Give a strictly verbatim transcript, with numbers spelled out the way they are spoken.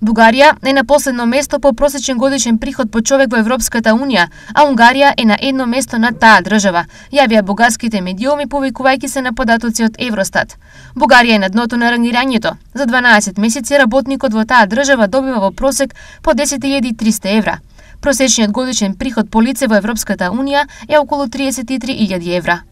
Бугарија е на последно место по просечен годишен приход по човек во Европската Унија, а Унгарија е на едно место над таа држава, јавија бугарските медиуми повикувајќи се на податоци од Евростат. Бугарија е на дното на рангирањето. За дванаесет месеци работникот во таа држава добива во просек по десет илјади и триста евра. Просечниот годишен приход по лице во Европската Унија е околу триесет и три илјади евра.